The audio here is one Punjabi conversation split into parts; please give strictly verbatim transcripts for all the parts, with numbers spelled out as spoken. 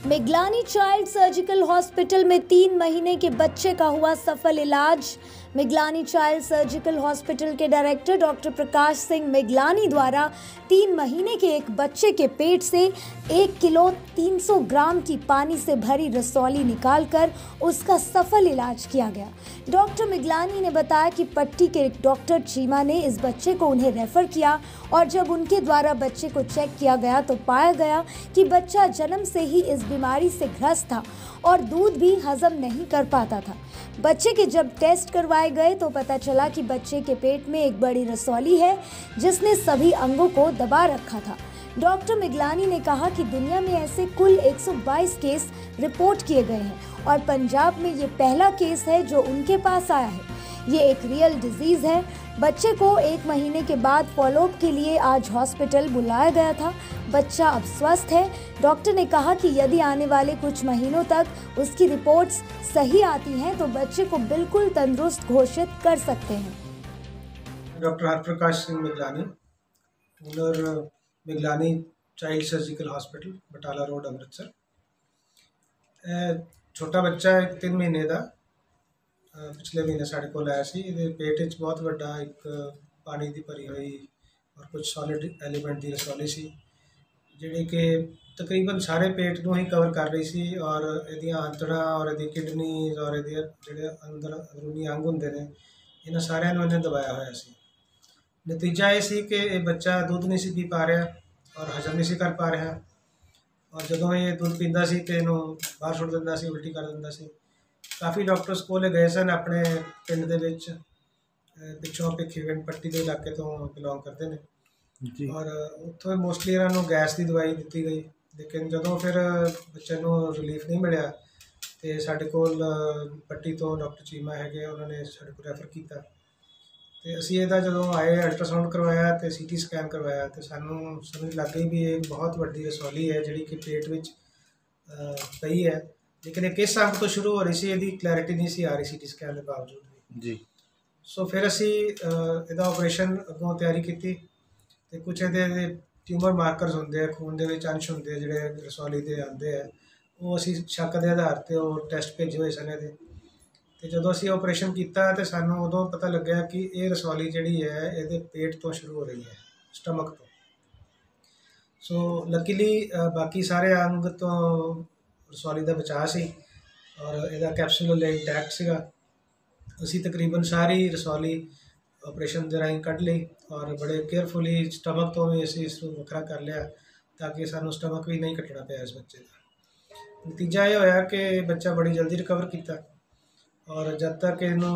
मिगलानी चाइल्ड सर्जिकल हॉस्पिटल में तीन महीने के बच्चे का हुआ सफल इलाज। मिगलानी चाइल्ड सर्जिकल हॉस्पिटल के डायरेक्टर डॉक्टर प्रकाश सिंह मिगलानी द्वारा तीन महीने के एक बच्चे के पेट से एक किलो तीन सौ ग्राम की पानी से भरी रसौली निकालकर उसका सफल इलाज किया गया। डॉक्टर मिगलानी ने बताया कि पट्टी के डॉक्टर चीमा ने इस बच्चे को उन्हें रेफर किया और जब उनके द्वारा बच्चे को चेक किया गया तो पाया गया कि बच्चा जन्म से ही इस बीमारी से ग्रस्त था और दूध भी हजम नहीं कर पाता था। बच्चे के जब टेस्ट करवाए गए तो पता चला कि बच्चे के पेट में एक बड़ी रसौली है जिसने सभी अंगों को दबा रखा था। डॉक्टर मिगलानी ने कहा कि दुनिया में ऐसे कुल एक सौ बाईस केस रिपोर्ट किए गए हैं और पंजाब में ये पहला केस है जो उनके पास आया है। ये एक रियल डिजीज है। बच्चे को एक महीने के बाद फॉलोअप के लिए आज हॉस्पिटल बुलाया गया था। बच्चा अब स्वस्थ है। डॉक्टर ने कहा कि यदि आने वाले कुछ महीनों तक उसकी रिपोर्ट्स सही आती हैं तो बच्चे को बिल्कुल तंदुरुस्त घोषित कर सकते हैं। Doctor Harprakash Singh Miglani, owner Miglani child surgical hospital Batala road Amritsar. छोटा बच्चा एक तीन महीने का पिछले महीने साढ़े को आया सी। पेट च बहुत बड़ा एक पानी की भरी हुई और कुछ सॉलिड एलीमेंट की रसौली सी जिहड़ी कि तकरीबन सारे पेट को ही कवर कर रही सी और इहदियां आंतड़ा और इहदी किडनीज और इहदे जिहड़े अंदर अंदरूनी अंग हुंदे ने इन्हां सारियां नूं इहने दबाया होया सी। नतीजा ये सी कि यह बच्चा दूध नहीं सी पी पा रहा और हजम नहीं सी कर पा रहा और जदों ये दूध पींदा सी ते इहनूं बाहर सुੱਟ दिंदा सी, उल्टी कर दिंदा सी। काफ़ी डॉक्टर्स कोल गए सन अपने पिंड दे विच, पिछों भिखीविंड पट्टी के इलाके तो बिलोंग करते हैं और उत्थों मोस्टली इन्हों गैस की दवाई दी गई, लेकिन जदों फिर बच्चे को रिलीफ नहीं मिलया तो साढ़े कोल पट्टी तो डॉक्टर चीमा है उन्होंने साढ़े को रैफर किया तो असी इहदा जदों आए अल्ट्रासाउंड करवाया तो सी टी स्कैन करवाया तो सानू समझ लग गई भी एक बहुत वड्डी रसौली है जिहड़ी कि पेट विच पई है, लेकिन ये किस अंग तो शुरू हो रही सी यदी क्लैरिटी नहीं सी आ रही सी टी स्कैन के बावजूद जी। सो फिर असी इहदा ऑपरेशन अगों तैयारी की तो कुछ ये ट्यूमर मार्करस होंगे खून के अंश होंगे जोड़े रसौली के आते हैं वो असी शक के आधार पर वो टैसट भेजे हुए सन ये तो जो असी ऑपरेशन किया तो सानू उदों पता लग्या कि ये रसौली जी है ये पेट तो शुरू हो रही है, स्टमक तो। सो लकीली बाकी सारे अंग तो रसौली का बचाव सी और यदा कैप्सूल इंटैक्ट सीगा। असी तकरीबन सारी रसौली ऑपरेशन के राही कढ़ ली और बड़े केयरफुली स्टमक तो भी असी इस वखरा कर लिया ताकि सानू स्टमक भी नहीं कट्टना पाया इस बच्चे का। नतीजा ये होया कि बच्चा बड़ी जल्दी रिकवर किया और जब तक इनू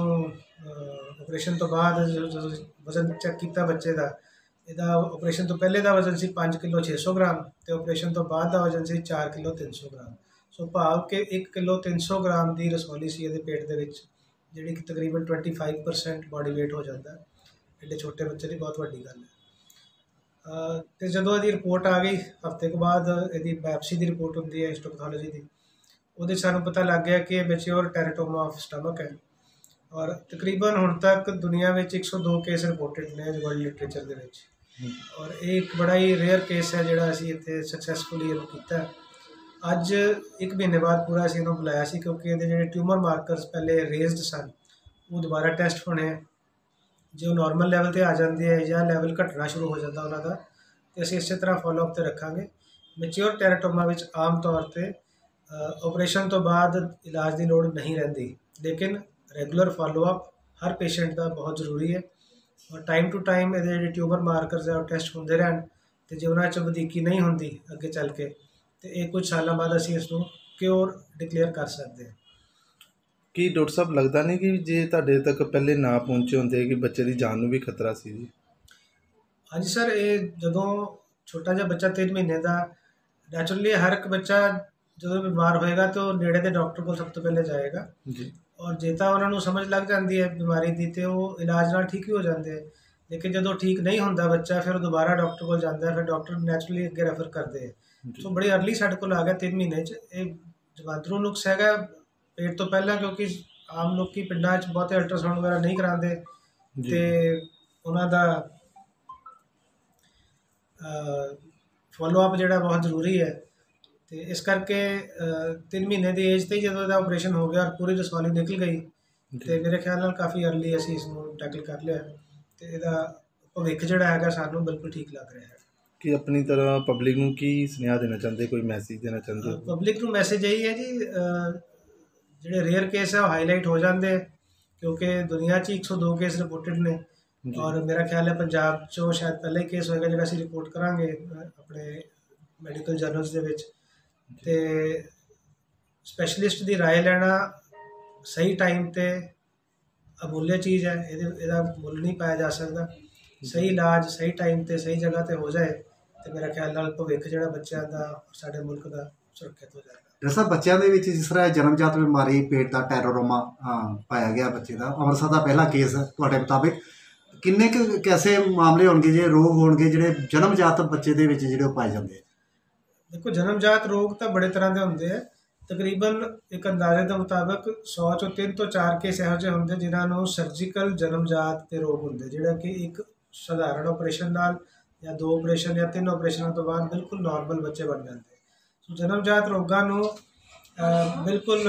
ऑपरेशन तो बाद वजन चेक किया बच्चे का, ਇਹਦਾ ऑपरेशन तो पहले का वजन से पाँच किलो छे सौ ग्राम तो ऑपरेशन तो बाद का वजन से चार किलो तीन सौ ग्राम। सो भाव के एक किलो तीन सौ ग्राम की रसौली सी ये पेट के जी कि तकरीबन twenty five percent body weight हो जाता है। एडे छोटे बच्चे की बहुत वड्डी गल है। तो जो यदी रिपोर्ट आ गई हफ्ते के बाद यदी बायोप्सी की रिपोर्ट होंगी है हिस्टोपैथोलॉजी की, वो सानू पता लग गया कि मैच्योर टेराटोमा ऑफ स्टमक है और तकरीबन हुण तक दुनिया में एक सौ दो केस रिपोर्टेड ने वर्ल्ड लिटरेचर के और एक बड़ा ही रेयर केस है जोड़ा असी इत्थे सक्सैसफुली इनू कीता। अज एक महीने बाद पूरा असी इनू बुलाया सी क्योंकि ये जो ट्यूमर मार्करस पहले रेजड सन वो दोबारा टेस्ट होने जो नॉर्मल लैवल पर आ जाते हैं या लैवल घटना शुरू हो जाता उन्होंने तो असी इस तरह फॉलोअप तो रखांगे। मैच्योर टेराटोमा में आम तौर पर ऑपरेशन तो बाद इलाज की लोड़ नहीं रही, लेकिन रेगूलर फॉलोअप हर पेशेंट का बहुत जरूरी है और टाइम टू टाइम ये ट्यूमर मार्करस है और टेस्ट होंगे रहन तो जो उन्होंने वधीकी नहीं होंगी अगे चल के तो ये कुछ सालों बाद असी इसनूं क्योर डिक्लेयर कर सकते हैं। कि डॉक्टर साहब लगता नहीं कि जे तुहाडे तक पहले ना पहुँचे होंगे कि बच्चे की जान नूं भी खतरा सी जी? हाँ जी सर, ये जदों छोटा जिहा बच्चा तीन महीने का नैचुरली हर एक बच्चा जो बीमार होएगा तो नेड़े के डॉक्टर को सब तो पहले जाएगा जी और जे तो उन्होंने समझ लग जाती है बीमारी की तो वो इलाज नाल ठीक ही हो जाते हैं, लेकिन जो ठीक नहीं होंदा बच्चा फिर दोबारा डॉक्टर को जाता है, फिर डॉक्टर नैचुरली अगे रैफर करते हैं। तो बड़ी अर्ली साढ़े को आ गया तीन महीने जवांतरू नुक्स है पेट तो पहला क्योंकि आम लोग पिंडा बहुत अल्ट्रासाउंड वगैरह नहीं कराते तो उन्होंने फॉलोअप जोड़ा बहुत जरूरी है। ਤੇ ਇਸ ਕਰਕੇ ਤਿੰਨ ਮਹੀਨੇ ਦੀ ਏਜ ਤੇ ਹੀ ਜਦੋਂ ਇਹਦਾ ਆਪਰੇਸ਼ਨ ਹੋ ਗਿਆ ਔਰ ਪੂਰੀ ਰਸੌਲੀ ਨਿਕਲ ਗਈ ਤੇ ਮੇਰੇ ਖਿਆਲ ਨਾਲ ਕਾਫੀ ਅਰਲੀ ਅਸੀਂ ਇਸ ਨੂੰ ਟੈਕਲ ਕਰ ਲਿਆ ਤੇ ਇਹਦਾ ਭਵਿੱਖ ਜਿਹੜਾ ਹੈਗਾ ਸਾਨੂੰ ਬਿਲਕੁਲ ਠੀਕ ਲੱਗ ਰਿਹਾ ਹੈ। ਕਿ ਆਪਣੀ ਤਰ੍ਹਾਂ ਪਬਲਿਕ ਨੂੰ ਕੀ ਸੁਨੇਹਾ ਦੇਣਾ ਚਾਹੁੰਦੇ, ਕੋਈ ਮੈਸੇਜ ਦੇਣਾ ਚਾਹੁੰਦੇ ਹੋ? ਪਬਲਿਕ ਨੂੰ ਮੈਸੇਜ ਇਹੀ ਹੈ ਜੀ, ਅ, ਜਿਹੜੇ ਰੇਅਰ ਕੇਸ ਹੈ ਉਹ ਹਾਈਲਾਈਟ ਹੋ ਜਾਂਦੇ ਕਿਉਂਕਿ ਦੁਨੀਆ 'ਚ ਇੱਕ ਸੌ ਦੋ ਕੇਸ ਰਿਪੋਰਟਡ ਨੇ ਔਰ ਮੇਰਾ ਖਿਆਲ ਹੈ ਪੰਜਾਬ 'ਚੋਂ ਸ਼ਾਇਦ ਪਹਿਲਾ ਹੀ ਕੇਸ ਹੋਏਗਾ ਜਿਹੜਾ ਅਸੀਂ ਰਿਪੋਰਟ ਕਰਾਂਗੇ ਆਪਣੇ ਮੈਡੀਕਲ ਜਰਨਲਸ ਦੇ ਵਿੱਚ। ਤੇ ਸਪੈਸ਼ਲਿਸਟ ਦੀ ਰਾਏ ਲੈਣਾ ਸਹੀ ਟਾਈਮ ਤੇ ਅਮੁੱਲਿਆ ਚੀਜ਼ ਹੈ, ਇਹਦੇ ਇਹਦਾ ਮੁੱਲ ਨਹੀਂ ਪਾਇਆ ਜਾ ਸਕਦਾ। ਸਹੀ ਇਲਾਜ ਸਹੀ ਟਾਈਮ ਤੇ ਸਹੀ ਜਗ੍ਹਾ ਤੇ ਹੋ ਜਾਏ ਤੇ ਮੇਰਾ ਖਿਆਲ ਨਾਲ ਭਵਿੱਖ ਜਿਹੜਾ ਬੱਚਿਆਂ ਦਾ ਸਾਡੇ ਮੁਲਕ ਦਾ ਸੁਰੱਖਿਅਤ ਹੋ ਜਾਏਗਾ। ਡਾਕਟਰ ਸਾਹਿਬ, ਬੱਚਿਆਂ ਦੇ ਵਿੱਚ ਜਿਸ ਤਰ੍ਹਾਂ ਜਨਮਜਾਤ ਬਿਮਾਰੀ ਪੇਟ ਦਾ ਟੈਰੋਰੋਮਾ ਪਾਇਆ ਗਿਆ ਬੱਚੇ ਦਾ, ਅੰਮ੍ਰਿਤਸਰ ਦਾ ਪਹਿਲਾ ਕੇਸ ਤੁਹਾਡੇ ਮੁਤਾਬਿਕ ਕਿੰਨੇ ਕੁ ਕੈਸੇ ਮਾਮਲੇ ਹੋਣਗੇ ਜੇ ਰੋਗ ਹੋਣਗੇ ਜਿਹੜੇ ਜਨਮਜਾਤ ਬੱਚੇ ਦੇ ਵਿੱਚ ਜਿਹੜੇ ਉਹ ਪਾਏ ਜਾਂਦੇ? ਦੇਖੋ, ਜਨਮਜਾਤ ਰੋਗ ਤਾਂ ਬੜੇ ਤਰ੍ਹਾਂ ਦੇ ਹੁੰਦੇ ਆ। ਤਕਰੀਬਨ ਇੱਕ ਅੰਦਾਜ਼ੇ ਦੇ ਮੁਤਾਬਕ ਸੌ ਚੋਂ ਤਿੰਨ ਤੋਂ ਚਾਰ ਕੇਸ ਇਹੋ ਜਿਹੇ ਹੁੰਦੇ ਜਿਨ੍ਹਾਂ ਨੂੰ ਸਰਜੀਕਲ ਜਨਮਜਾਤ ਦੇ ਰੋਗ ਹੁੰਦੇ, ਜਿਹੜਾ ਕਿ ਇੱਕ ਸਧਾਰਨ ਆਪਰੇਸ਼ਨ ਨਾਲ ਜਾਂ ਦੋ ਆਪਰੇਸ਼ਨ ਜਾਂ ਤਿੰਨ ਆਪਰੇਸ਼ਨਾਂ ਤੋਂ ਬਾਅਦ ਬਿਲਕੁਲ ਨਾਰਮਲ ਬੱਚੇ ਬਣ ਜਾਂਦੇ। ਸੋ ਜਨਮਜਾਤ ਰੋਗਾਂ ਨੂੰ ਬਿਲਕੁਲ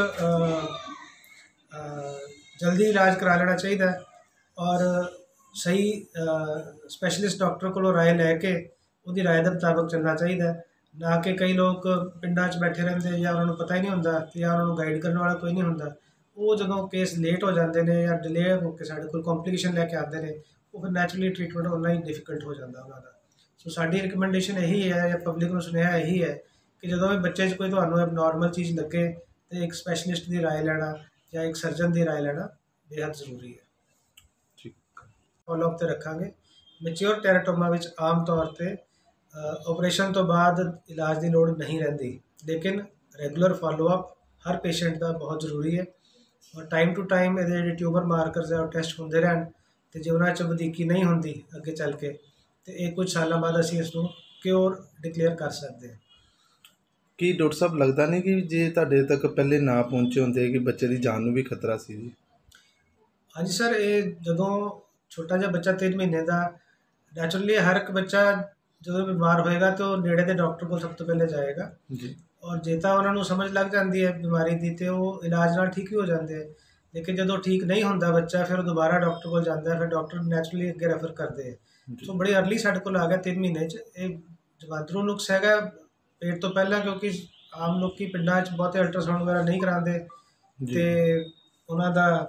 ਜਲਦੀ ਇਲਾਜ ਕਰਾ ਲੈਣਾ ਚਾਹੀਦਾ ਔਰ ਸਹੀ ਸਪੈਸ਼ਲਿਸਟ ਡਾਕਟਰ ਕੋਲੋਂ ਰਾਏ ਲੈ ਕੇ ਉਹਦੀ ਰਾਏ ਦੇ ਮੁਤਾਬਕ ਚੱਲਣਾ ਚਾਹੀਦਾ। ਨਾ ਕਿ ਕਈ ਲੋਕ ਪਿੰਡਾਂ 'ਚ ਬੈਠੇ ਰਹਿੰਦੇ ਜਾਂ ਉਹਨਾਂ ਨੂੰ ਪਤਾ ਹੀ ਨਹੀਂ ਹੁੰਦਾ ਤੇ ਜਾਂ ਉਹਨਾਂ ਨੂੰ ਗਾਈਡ ਕਰਨ ਵਾਲਾ ਕੋਈ ਨਹੀਂ ਹੁੰਦਾ। ਉਹ ਜਦੋਂ ਕੇਸ ਲੇਟ ਹੋ ਜਾਂਦੇ ਨੇ ਜਾਂ ਡਿਲੇ ਹੋ ਕੇ ਸਾਡੇ ਕੋਲ ਕੰਪਲੀਕੇਸ਼ਨ ਲੈ ਕੇ ਆਉਂਦੇ ਨੇ, ਉਹ ਫਿਰ ਨੈਚੁਰਲੀ ਟ੍ਰੀਟਮੈਂਟ ਉਨਾ ਹੀ ਡਿਫਿਕਲਟ ਹੋ ਜਾਂਦਾ ਉਹਨਾਂ ਦਾ। ਸੋ ਸਾਡੀ ਰਿਕਮੈਂਡੇਸ਼ਨ ਇਹੀ ਹੈ ਜਾਂ ਪਬਲਿਕ ਨੂੰ ਸੁਨੇਹਾ ਇਹੀ ਹੈ ਕਿ ਜਦੋਂ ਵੀ ਬੱਚੇ 'ਚ ਕੋਈ ਤੁਹਾਨੂੰ ਐਬਨੋਰਮਲ ਚੀਜ਼ ਲੱਗੇ ਤੇ ਇੱਕ ਸਪੈਸ਼ਲਿਸਟ ਦੀ ਰਾਏ ਲੈਣਾ ਜਾਂ ਇੱਕ ਸਰਜਨ ਦੀ ਰਾਏ ਲੈਣਾ ਬੇहद ਜ਼ਰੂਰੀ ਹੈ। ਠੀਕ, ਫੋਲੋਅਪ ਤੇ ਰੱਖਾਂਗੇ। ਮੈਚਿਓਰ ਟੈਰਾਟੋਮਾ ਵਿੱਚ ਆਮ ਤੌਰ ਤੇ ਆਪਰੇਸ਼ਨ ਤੋਂ ਬਾਅਦ ਇਲਾਜ ਦੀ ਲੋੜ ਨਹੀਂ ਰਹਿੰਦੀ, ਲੇਕਿਨ ਰੈਗੂਲਰ ਫੋਲੋਅਪ ਹਰ ਪੇਸ਼ੈਂਟ ਦਾ ਬਹੁਤ ਜ਼ਰੂਰੀ ਹੈ ਔਰ ਟਾਈਮ ਟੂ ਟਾਈਮ ਇਹਦੇ ਜਿਹੜੇ ਟਿਊਮਰ ਮਾਰਕਰਸ ਹੈ ਉਹ ਟੈਸਟ ਹੁੰਦੇ ਰਹਿਣ ਤੇ ਜੇ ਉਹਨਾਂ 'ਚ ਵਧੀਕੀ ਨਹੀਂ ਹੁੰਦੀ ਅੱਗੇ ਚੱਲ ਕੇ ਤੇ ਇਹ ਕੁਝ ਸਾਲਾਂ ਬਾਅਦ ਅਸੀਂ ਇਸ ਨੂੰ ਕਿਉਰ ਡਿਕਲੇਅਰ ਕਰ ਸਕਦੇ ਹਾਂ। ਕੀ ਡਾਕਟਰ ਸਾਹਿਬ ਲੱਗਦਾ ਨਹੀਂ ਕਿ ਜੇ ਤੁਹਾਡੇ ਤੱਕ ਪਹਿਲੇ ਨਾ ਪਹੁੰਚੇ ਹੁੰਦੇ ਕਿ ਬੱਚੇ ਦੀ ਜਾਨ ਨੂੰ ਵੀ ਖਤਰਾ ਸੀ ਜੀ? ਹਾਂਜੀ ਸਰ, ਇਹ ਜਦੋਂ ਛੋਟਾ ਜਿਹਾ ਬੱਚਾ ਤਿੰਨ ਮਹੀਨੇ ਦਾ, ਨੈਚੁਰਲੀ ਹਰ ਇੱਕ ਬੱਚਾ ਜਦੋਂ ਬਿਮਾਰ ਹੋਏਗਾ ਤਾਂ ਉਹ ਨੇੜੇ ਦੇ ਡਾਕਟਰ ਕੋਲ ਸਭ ਤੋਂ ਪਹਿਲੇ ਜਾਏਗਾ ਜੀ। ਔਰ ਜੇ ਤਾਂ ਉਹਨਾਂ ਨੂੰ ਸਮਝ ਲੱਗ ਜਾਂਦੀ ਹੈ ਬਿਮਾਰੀ ਦੀ ਤੇ ਉਹ ਇਲਾਜ ਨਾਲ ਠੀਕ ਹੀ ਹੋ ਜਾਂਦੇ ਹੈ। ਲੇਕਿਨ ਜਦੋਂ ਠੀਕ ਨਹੀਂ ਹੁੰਦਾ ਬੱਚਾ ਫਿਰ ਉਹ ਦੁਬਾਰਾ ਡਾਕਟਰ ਕੋਲ ਜਾਂਦਾ, ਫਿਰ ਡਾਕਟਰ ਨੈਚੁਰਲੀ ਅੱਗੇ ਰੈਫਰ ਕਰਦੇ ਹੈ। ਸੋ ਬੜੀ ਅਰਲੀ ਸਾਡੇ ਕੋਲ ਆ ਗਿਆ ਤਿੰਨ ਮਹੀਨੇ 'ਚ। ਇਹ ਜਮਾਂਦਰੂ ਨੁਕਸ ਹੈਗਾ ਪੇਟ ਤੋਂ ਪਹਿਲਾਂ, ਕਿਉਂਕਿ ਆਮ ਲੋਕੀ ਪਿੰਡਾਂ 'ਚ ਬਹੁਤੇ ਅਲਟਰਾਸਾਊਂਡ ਵਗੈਰਾ ਨਹੀਂ ਕਰਾਉਂਦੇ ਤੇ ਉਹਨਾਂ ਦਾ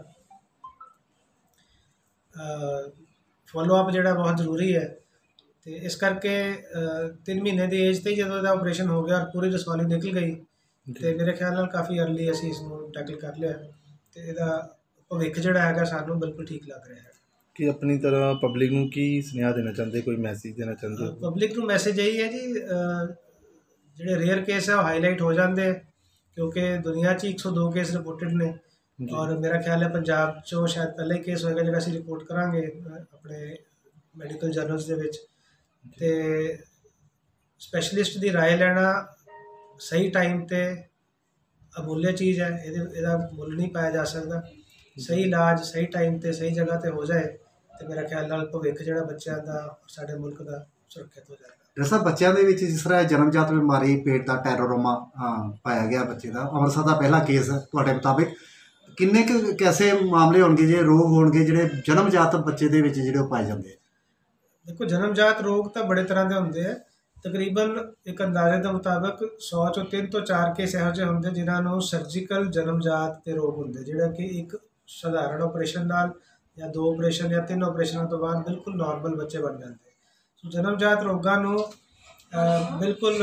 ਫੋਲੋਅਪ ਜਿਹੜਾ ਬਹੁਤ ਜ਼ਰੂਰੀ ਹੈ ਤੇ ਇਸ ਕਰਕੇ ਤਿੰਨ ਮਹੀਨੇ ਦੀ ਏਜ ਤੇ ਹੀ ਜਦੋਂ ਇਹਦਾ ਆਪਰੇਸ਼ਨ ਹੋ ਗਿਆ ਔਰ ਪੂਰੀ ਰਸੌਲੀ ਨਿਕਲ ਗਈ ਤੇ ਮੇਰੇ ਖਿਆਲ ਨਾਲ ਕਾਫੀ ਅਰਲੀ ਅਸੀਂ ਇਸ ਨੂੰ ਟੈਕਲ ਕਰ ਲਿਆ ਤੇ ਇਹਦਾ ਭਵਿੱਖ ਜਿਹੜਾ ਹੈਗਾ ਸਾਨੂੰ ਬਿਲਕੁਲ ਠੀਕ ਲੱਗ ਰਿਹਾ ਹੈ। ਕਿ ਆਪਣੀ ਤਰ੍ਹਾਂ ਪਬਲਿਕ ਨੂੰ ਕੀ ਸੁਨੇਹਾ ਦੇਣਾ ਚਾਹੁੰਦੇ, ਕੋਈ ਮੈਸੇਜ ਦੇਣਾ ਚਾਹੁੰਦੇ ਹੋ? ਪਬਲਿਕ ਨੂੰ ਮੈਸੇਜ ਇਹੀ ਹੈ ਜੀ, ਜਿਹੜੇ ਰੇਅਰ ਕੇਸ ਹੈ ਉਹ ਹਾਈਲਾਈਟ ਹੋ ਜਾਂਦੇ ਕਿਉਂਕਿ ਦੁਨੀਆ 'ਚ ਇੱਕ ਸੌ ਦੋ ਕੇਸ ਰਿਪੋਰਟਡ ਨੇ ਔਰ ਮੇਰਾ ਖਿਆਲ ਹੈ ਪੰਜਾਬ 'ਚੋਂ ਸ਼ਾਇਦ ਪਹਿਲਾ ਹੀ ਕੇਸ ਹੋਏਗਾ ਜਿਹੜਾ ਅਸੀਂ ਰਿਪੋਰਟ ਕਰਾਂਗੇ ਆਪਣੇ ਮੈਡੀਕਲ ਜਰਨਲਸ ਦੇ ਵਿੱਚ। ਤੇ ਸਪੈਸ਼ਲਿਸਟ ਦੀ ਰਾਏ ਲੈਣਾ ਸਹੀ ਟਾਈਮ ਤੇ ਅਮੁੱਲਿਆ ਚੀਜ਼ ਹੈ, ਇਹਦੇ ਇਹਦਾ ਮੁੱਲ ਨਹੀਂ ਪਾਇਆ ਜਾ ਸਕਦਾ। ਸਹੀ ਇਲਾਜ ਸਹੀ ਟਾਈਮ ਤੇ ਸਹੀ ਜਗ੍ਹਾ ਤੇ ਹੋ ਜਾਏ ਤੇ ਮੇਰਾ ਖਿਆਲ ਨਾਲ ਭਵਿੱਖ ਜਿਹੜਾ ਬੱਚਿਆਂ ਦਾ ਸਾਡੇ ਮੁਲਕ ਦਾ ਸੁਰੱਖਿਅਤ ਹੋ ਜਾਏਗਾ। ਡਾਕਟਰ ਸਾਹਿਬ, ਬੱਚਿਆਂ ਦੇ ਵਿੱਚ ਜਿਸ ਤਰ੍ਹਾਂ ਜਨਮਜਾਤ ਬਿਮਾਰੀ ਪੇਟ ਦਾ ਟੈਰੋਰੋਮਾ ਪਾਇਆ ਗਿਆ ਬੱਚੇ ਦਾ, ਅੰਮ੍ਰਿਤਸਰ ਦਾ ਪਹਿਲਾ ਕੇਸ ਤੁਹਾਡੇ ਮੁਤਾਬਿਕ ਕਿੰਨੇ ਕੁ ਕੈਸੇ ਮਾਮਲੇ ਹੋਣਗੇ ਜੇ ਰੋਗ ਹੋਣਗੇ ਜਿਹੜੇ ਜਨਮਜਾਤ ਬੱਚੇ ਦੇ ਵਿੱਚ ਜਿਹੜੇ ਉਹ ਪਾਏ ਜਾਂਦੇ? ਦੇਖੋ, ਜਨਮਜਾਤ ਰੋਗ ਤਾਂ ਬੜੇ ਤਰ੍ਹਾਂ ਦੇ ਹੁੰਦੇ ਆ। ਤਕਰੀਬਨ ਇੱਕ ਅੰਦਾਜ਼ੇ ਦੇ ਮੁਤਾਬਕ ਸੌ ਚੋਂ ਤਿੰਨ ਤੋਂ ਚਾਰ ਕੇਸ ਇਹੋ ਜਿਹੇ ਹੁੰਦੇ ਜਿਨ੍ਹਾਂ ਨੂੰ ਸਰਜੀਕਲ ਜਨਮਜਾਤ ਦੇ ਰੋਗ ਹੁੰਦੇ, ਜਿਹੜਾ ਕਿ ਇੱਕ ਸਧਾਰਨ ਆਪਰੇਸ਼ਨ ਨਾਲ ਜਾਂ ਦੋ ਆਪਰੇਸ਼ਨ ਜਾਂ ਤਿੰਨ ਆਪਰੇਸ਼ਨਾਂ ਤੋਂ ਬਾਅਦ ਬਿਲਕੁਲ ਨਾਰਮਲ ਬੱਚੇ ਬਣ ਜਾਂਦੇ। ਸੋ ਜਨਮਜਾਤ ਰੋਗਾਂ ਨੂੰ ਬਿਲਕੁਲ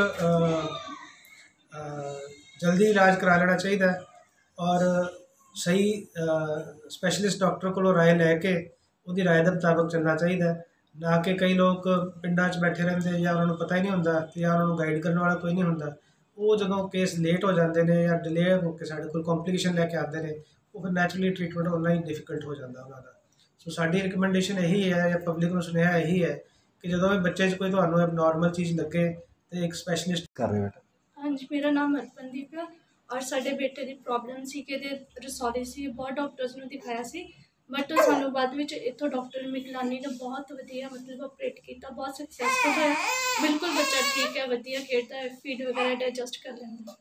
ਜਲਦੀ ਇਲਾਜ ਕਰਾ ਲੈਣਾ ਚਾਹੀਦਾ ਔਰ ਸਹੀ ਸਪੈਸ਼ਲਿਸਟ ਡਾਕਟਰ ਕੋਲੋਂ ਰਾਏ ਲੈ ਕੇ ਉਹਦੀ ਰਾਏ ਦੇ ਮੁਤਾਬਕ ਚੱਲਣਾ ਚਾਹੀਦਾ। ਨਾ ਕਿ ਕਈ ਲੋਕ ਪਿੰਡਾਂ 'ਚ ਬੈਠੇ ਰਹਿੰਦੇ ਜਾਂ ਉਹਨਾਂ ਨੂੰ ਪਤਾ ਹੀ ਨਹੀਂ ਹੁੰਦਾ ਤੇ ਜਾਂ ਉਹਨਾਂ ਨੂੰ ਗਾਈਡ ਕਰਨ ਵਾਲਾ ਕੋਈ ਨਹੀਂ ਹੁੰਦਾ। ਉਹ ਜਦੋਂ ਕੇਸ ਲੇਟ ਹੋ ਜਾਂਦੇ ਨੇ ਜਾਂ ਡਿਲੇ ਹੋ ਕੇ ਸਾਡੇ ਕੋਲ ਕੰਪਲੀਕੇਸ਼ਨ ਲੈ ਕੇ ਆਉਂਦੇ ਨੇ, ਉਹ ਫਿਰ ਨੈਚੁਰਲੀ ਟ੍ਰੀਟਮੈਂਟ ਉਨਾ ਹੀ ਡਿਫਿਕਲਟ ਹੋ ਜਾਂਦਾ ਉਹਨਾਂ ਦਾ। ਸੋ ਸਾਡੀ ਰਿਕਮੈਂਡੇਸ਼ਨ ਇਹੀ ਹੈ ਜਾਂ ਪਬਲਿਕ ਨੂੰ ਸੁਨੇਹਾ ਇਹੀ ਹੈ ਕਿ ਜਦੋਂ ਵੀ ਬੱਚੇ 'ਚ ਕੋਈ ਤੁਹਾਨੂੰ ਐਬਨੋਰਮਲ ਚੀਜ਼ ਲੱਗੇ ਤੇ ਇੱਕ ਸਪੈਸ਼ਲਿਸਟ ਕਰ ਰਹੇ ਬੇਟਾ। ਹਾਂਜੀ, ਮੇਰਾ ਨਾਮ ਹਰਪਨਦੀਪ ਹੈ ਔਰ ਸਾਡੇ ਬੇਟੇ ਦੀ ਪ੍ਰੋਬਲਮ ਸੀ ਕਿ ਇਹਦੇ ਰਸੌਲੀ ਸੀ। ਬਹੁਤ ਡਾਕਟਰਸ ਨੂੰ ਦਿਖਾਇਆ ਸੀ ਬਟ ਸਾਨੂੰ ਬਾਅਦ ਵਿੱਚ ਇੱਥੋਂ ਡਾਕਟਰ ਮਿਗਲਾਨੀ ਨੇ ਬਹੁਤ ਵਧੀਆ ਮਤਲਬ ਆਪਰੇਟ ਕੀਤਾ, ਬਹੁਤ ਸਕਸੈਸਫੁਲ ਹੋਇਆ। ਬਿਲਕੁਲ ਬੱਚਾ ਠੀਕ ਹੈ, ਵਧੀਆ ਖੇਡਦਾ ਹੈ, ਫੀਡ ਵਗੈਰਾ ਡਾਈਜੈਸਟ ਕਰ ਲੈਂਦਾ।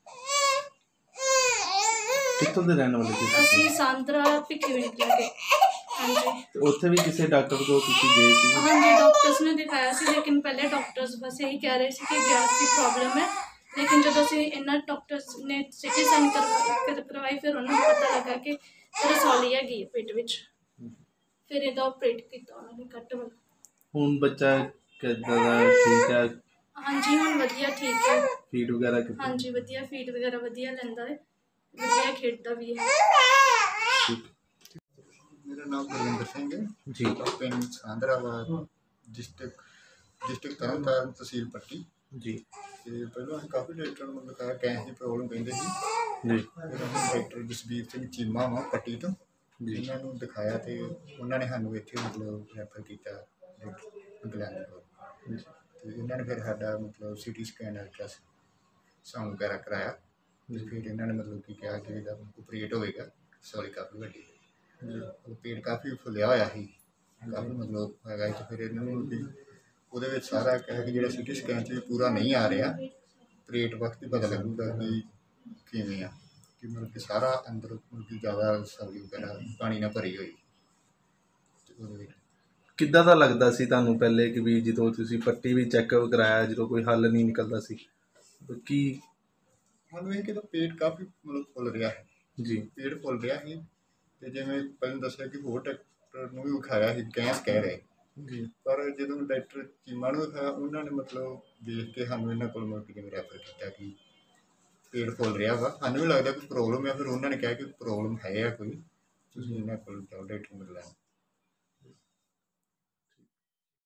ਕਿੱਥੋਂ ਦੇ ਰਹਿਣ ਵਾਲੇ ਤੁਸੀਂ? ਅਸੀਂ ਸਾਂਦਰਾ ਭਿੱਖੀਵਿੰਡ ਤੋਂ ਗਏ। ਹਾਂਜੀ ਤੇ ਉੱਥੇ ਵੀ ਕਿਸੇ ਡਾਕਟਰ ਕੋਲ ਤੁਸੀਂ ਗਏ ਸੀ? ਹਾਂਜੀ ਡਾਕਟਰਸ ਨੇ ਦਿਖਾਇਆ ਸੀ, ਲੇਕਿਨ ਪਹਿਲੇ ਡਾਕਟਰਸ ਬਸ ਇਹੀ ਕਹਿ ਰਹੇ ਸੀ ਕਿ ਗੈਸ ਦੀ ਪ੍ਰੋਬਲਮ ਹੈ। ਲੇਕਿਨ ਜਦੋਂ ਅਸੀਂ ਇਹਨਾਂ ਡਾਕਟਰਸ ਨੇ ਸਿਟੀ ਸਕੈਨ ਕਰਵਾ ਕਰਵਾਈ, ਫਿਰ ਉਹਨਾਂ ਨੂੰ ਪਤਾ ਲੱਗਾ ਕਿ ਰਸੌਲੀ ਹੈਗੀ ਹੈ ਪੇਟ ਵਿੱਚ। ਫਿਰ ਇਹਦਾ ਆਪਰੇਟ ਕੀਤਾ ਉਹਨਾਂ ਨੇ, ਕੱਟ ਵਾਲਾ। ਹੁਣ ਬੱਚਾ ਕਿੱਦਾਂ ਦਾ, ਠੀਕ ਹੈ? ਹਾਂਜੀ ਹੁਣ ਵਧੀਆ ਠੀਕ ਹੈ। ਫੀਡ ਵਗੈਰਾ ਕਿੱਦਾਂ? ਹਾਂਜੀ ਵਧੀਆ ਫੀਡ ਵਗੈਰਾ ਵਧੀਆ ਲੈਂਦਾ ਹੈ, ਵਧੀਆ ਖੇਡਦਾ ਵੀ ਹੈ। ਮੇਰਾ ਨਾਮ ਬਲਵਿੰਦਰ ਸਿੰਘ ਹੈ ਜੀ। ਪਿੰਡ ਸਾਂਦਰਾਬਾਦ, ਡਿਸਟ੍ਰਿਕਟ ਡਿਸਟ੍ਰਿਕਟ ਤਰਨਤਾਰਨ, ਤਹਿਸੀਲ ਪੱਟੀ ਜੀ। ਤੇ ਪਹਿਲਾਂ ਅਸੀਂ ਕਾਫੀ ਡਾਕਟਰਾਂ ਨੂੰ ਦਿਖਾਇਆ, ਗੈਸ ਦੀ ਪ੍ਰੋਬਲਮ ਕਹਿੰਦੇ ਸੀ ਜੀ। ਫਿਰ ਅਸੀਂ ਡਾਕਟਰ ਜਸਬੀਰ ਸਿੰਘ ਚੀਮਾ ਵਾ ਪੱਟੀ ਤੋਂ, ਇਹਨਾਂ ਨੂੰ ਦਿਖਾਇਆ ਤੇ ਉਹਨਾਂ ਨੇ ਸਾਨੂੰ ਇੱਥੇ ਮਤਲਬ ਰੈਫਰ ਕੀਤਾ ਇੰਗਲੈਂਡ ਕੋਲ। ਤੇ ਇਹਨਾਂ ਨੇ ਫਿਰ ਸਾਡਾ ਮਤਲਬ ਸਿਟੀ ਸਕੈਨ ਅਲਟਰਾ ਸਾਊਂਡ ਵਗੈਰਾ ਕਰਾਇਆ ਤੇ ਫਿਰ ਇਹਨਾਂ ਨੇ ਮਤਲਬ ਕੀ ਕਿਹਾ ਕਿ ਇਹਦਾ ਆਪਰੇਟ ਹੋਵੇਗਾ। ਸੌਰੀ ਕਾਫੀ ਵੱਡੀ ਪੇਟ ਕਾਫੀ ਫੁੱਲਿਆ ਹੋਇਆ ਸੀ, ਕਾਫੀ ਮਤਲਬ ਹੈਗਾ। ਅਤੇ ਫਿਰ ਇਹਨਾਂ ਨੂੰ ਵੀ ਉਹਦੇ ਵਿੱਚ ਸਾਰਾ ਕਹਿ ਕਿ ਜਿਹੜਾ ਸਿਟੀ ਸਕੈਨ 'ਚ ਪੂਰਾ ਨਹੀਂ ਆ ਰਿਹਾ, ਪੇਟ ਵਕਤ ਹੀ ਪਤਾ ਲੱਗੂਗਾ ਕਿ ਕਿਵੇਂ ਆ, ਕਿ ਮਤਲਬ ਕਿ ਸਾਰਾ ਅੰਦਰ ਮਤਲਬ ਕਿ ਜ਼ਿਆਦਾ ਸਬਜ਼ੀ ਵਗੈਰਾ ਪਾਣੀ ਨਾਲ ਭਰੀ ਹੋਈ। ਅਤੇ ਉਹਦੇ ਵਿੱਚ ਕਿੱਦਾਂ ਦਾ ਲੱਗਦਾ ਸੀ ਤੁਹਾਨੂੰ ਪਹਿਲੇ ਕਿ ਵੀ ਜਦੋਂ ਤੁਸੀਂ ਪੱਟੀ ਵੀ ਚੈੱਕਅਪ ਕਰਾਇਆ, ਜਦੋਂ ਕੋਈ ਹੱਲ ਨਹੀਂ ਨਿਕਲਦਾ ਸੀ, ਕੀ ਸਾਨੂੰ ਇਹ ਕਿ ਪੇਟ ਕਾਫੀ ਮਤਲਬ ਫੁੱਲ ਰਿਹਾ ਹੈ? ਜੀ। ਪੇਟ ਫੁੱਲ ਰਿਹਾ ਸੀ ਅਤੇ ਜਿਵੇਂ ਪਹਿਲਾਂ ਦੱਸਿਆ ਕਿ ਹੋਰ ਡਾਕਟਰ ਨੂੰ ਵੀ ਵਿਖਾਇਆ ਸੀ, ਗੈਸ ਕਹਿ ਰਹੇ ਜੀ। ਪਰ ਜਦੋਂ ਡਾਕਟਰ ਚੀਮਾ ਨੂੰ ਵਿਖਾਇਆ, ਉਹਨਾਂ ਨੇ ਮਤਲਬ ਦੇਖ ਕੇ ਸਾਨੂੰ ਇਹਨਾਂ ਕੋਲ ਮਤਲਬ ਜਿਵੇਂ ਰੈਫਰ ਕੀਤਾ ਕਿ ਪੇਟ ਫੁੱਲ ਰਿਹਾ ਵਾ, ਸਾਨੂੰ ਵੀ ਲੱਗਦਾ ਕੋਈ ਪ੍ਰੋਬਲਮ ਹੈ। ਫਿਰ ਉਹਨਾਂ ਨੇ ਕਿਹਾ ਕਿ ਪ੍ਰੋਬਲਮ ਹੈ ਆ ਕੋਈ, ਤੁਸੀਂ ਇਹਨਾਂ ਕੋਲ ਜਾਓ ਡਾਕਟਰ ਮਿਲ ਲੈਣ।